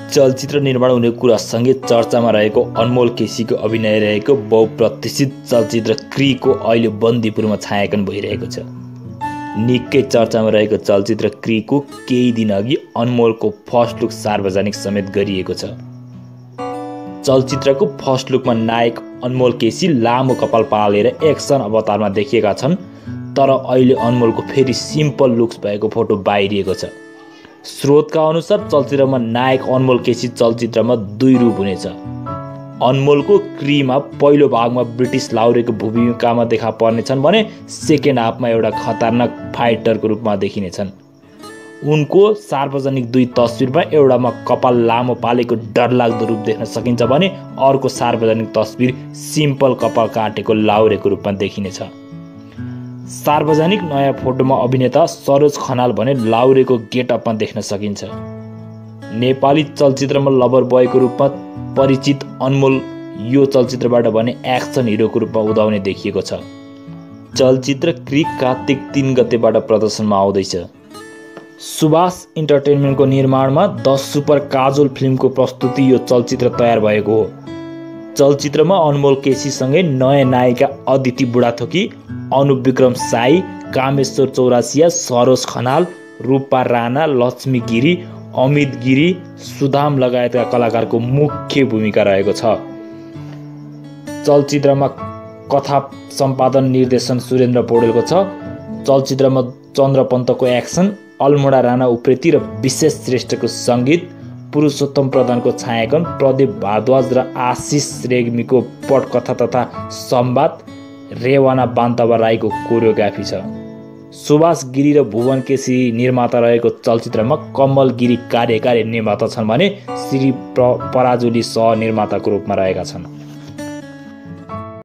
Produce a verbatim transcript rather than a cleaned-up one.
चलचित्र निर्माण हुने कुरासँगै चर्चामा रहेको अनमोल केसीको अभिनय रहेको बहुप्रतिष्ठित चलचित्र क्रीको अहिले बन्दीपुरमा छायाङ्कन भइरहेको छ। निकै चर्चामा रहेको चलचित्र क्रीको केही दिनअघि अनमोलको फर्स्ट लुक सार्वजनिक समेत गरिएको छ। चलचित्रको फर्स्ट लुकमा नायक अनमोल केसी लामो कपाल पालेर एक्सन अवतारमा देखिएका छन्, तर अहिले अनमोलको फेरि सिम्पल लुक्स भएको फोटो बाहिरिएको छ। स्रोतका अनुसार चलचित्रमा नायक अनमोल केसी चलचित्रमा दुई रूप हुनेछ। अनमोलको क्रीमा पहिलो भागमा ब्रिटिस लाउरेको भूमिकामा देखा पर्नेछन् भने सेकेन्ड हाफमा एउटा खतरनाक फाइटरको रूपमा देखिनेछन्। उनको सार्वजनिक दुई तस्विरमा एउटामा कपाल लामो पालेको डरलाग्दो रूप देख्न सकिन्छ भने अर्को सार्वजनिक तस्विर सिम्पल कपाल काटेको लाउरेको रूपमा देखिनेछ। सार्वजनिक नयाँ फोटोमा अभिनेता सरोज खनाल भने लाउरेको गेटअपमा देख्न सकिन्छ। नेपाली चलचित्रमा लभर बोयको रूपमा परिचित अनमोल यो चलचित्रबाट भने एक्सन हिरोको रूपमा उदाउने देखिएको छ। चलचित्र क्री कार्तिक तीन गतेबाट प्रदर्शनमा आउँदैछ। सुभाष इन्टरटेनमेन्टको निर्माणमा द सुपर काजोल फिल्मको प्रस्तुति यो चलचित्र तयार भएको हो। चलचित्रमा अनमोल केसीसँगै नयाँ नायिका अदिति बुढाथोकी, अनुप विक्रम साई, कामेश्वर चौरासिया, सरोज खनाल, रूपा राणा, लक्ष्मी गिरी, अमित गिरी, सुदाम लगायतका कलाकारको मुख्य भूमिका रहेको छ। चलचित्रमा कथा सम्पादन निर्देशन सुरेन्द्र पौडेलको छ। चलचित्रमा चन्द्रपन्तको एक्सन, अल्मोडा राणा उप्रेती र विशेष श्रेष्ठको सङ्गीत, पुरुषोत्तम प्रधानको छायाङ्कन, प्रदीप भारद्वाज र आशिष रेग्मीको पटकथा तथा संवाद, रेवाना बान्तवा राईको कोरियोग्राफी छ। सुभाष गिरी र भुवन केसी निर्माता रहेको चलचित्रमा कमल गिरी कार्यकारी निर्माता छन् भने श्री पराजुली सह निर्माताको रूपमा रहेका छन्।